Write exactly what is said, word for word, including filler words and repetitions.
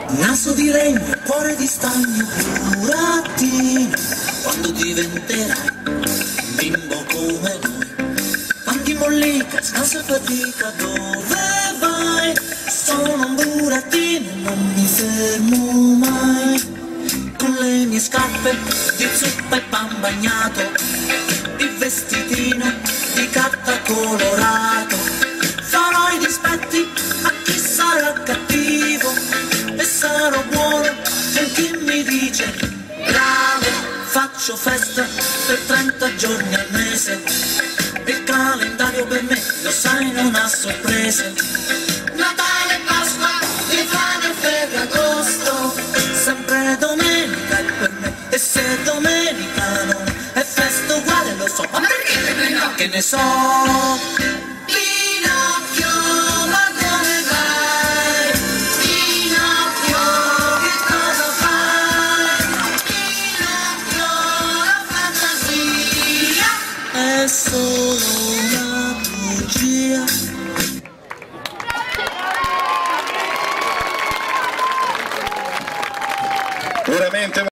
Naso di legno, cuore di stagno, burattino, quando diventerai un bimbo come noi. Quanti mollica, scansa e fatica, dove vai? Sono un burattino, non mi fermo mai. Con le mie scarpe di zuppa e pan bagnato, il vestitino di carta colorato, farò i dispetti a chi sarà cattivo e sarò buono con chi mi dice bravo. Faccio festa per trenta giorni al mese, il calendario per me, lo sai, non ha sorprese. Natale, Pasqua, Inferno e Ferragosto, sempre domenica è per me, e se domenica non è festa uguale lo so, ma perché no? Che ne so? Pinocchio, ma come vai? Pinocchio, che cosa fai? Pinocchio, la fantasia è solo una bugia. Veramente